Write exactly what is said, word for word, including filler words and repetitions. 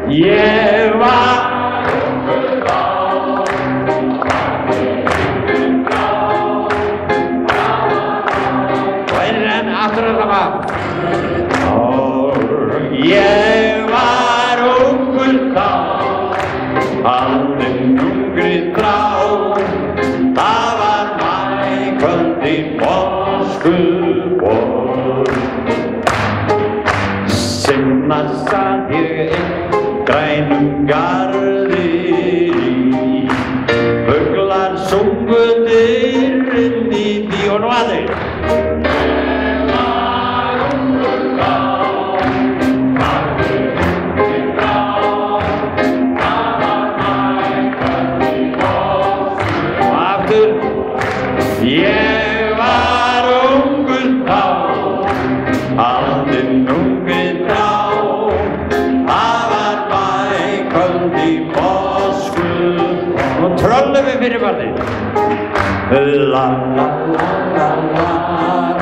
Ég var og einu enn aftur að sama. Ég var ungur þá, haldinn ungri þrá. Það var maíkvöld í Moskvuborg. Sinna sat ég einn grænum garði í. Fuglar sungu dyrinn í því og nú aðeins. Ég var ungur þá, haldinn ungri þrá. Það var maíkvöld í Moskvu. Nú tröllum við fyrir barnið. La la la la la.